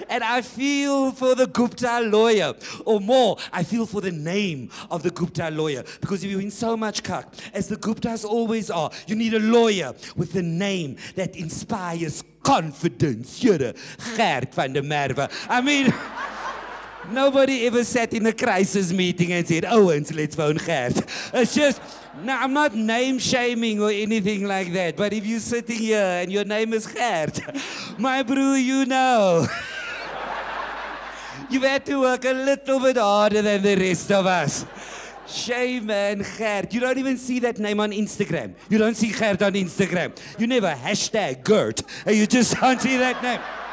And I feel for the Gupta lawyer. Or more, I feel for the name of the Gupta lawyer. Because if you're in so much cuck, as the Guptas always are, you need a lawyer with a name that inspires confidence. You're Gert van der Merwe. I mean, nobody ever sat in a crisis meeting and said, Owens, let's phone Gert. It's just, no, I'm not name shaming or anything like that. But if you're sitting here and your name is Gert, my bro, you know. You've had to work a little bit harder than the rest of us. Shame, man, Gert. You don't even see that name on Instagram. You don't see Gert on Instagram. You never hashtag Gert, and you just don't see that name.